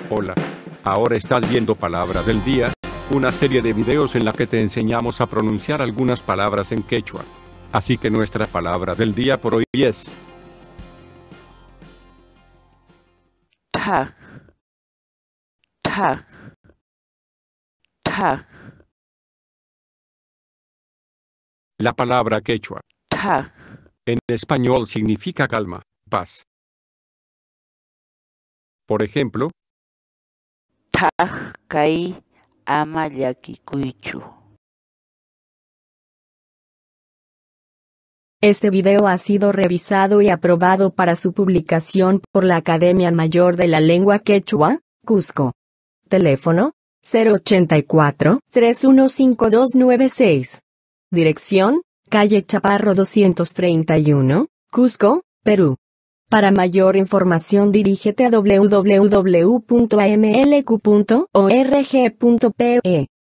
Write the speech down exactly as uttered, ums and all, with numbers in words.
Hola. Ahora estás viendo Palabra del Día, una serie de videos en la que te enseñamos a pronunciar algunas palabras en quechua. Así que nuestra palabra del día por hoy es Tag. Tag. Tag. la palabra quechua. Tag. En español significa calma, paz. Por ejemplo, Tag kay ama llakikuychu. Este video ha sido revisado y aprobado para su publicación por la Academia Mayor de la Lengua Quechua, Cusco. Teléfono: cero ochenta y cuatro, tres uno cinco dos nueve seis. Dirección: calle Chaparro doscientos treinta y uno, Cusco, Perú. Para mayor información dirígete a doble u doble u doble u punto a m l q punto org punto p e.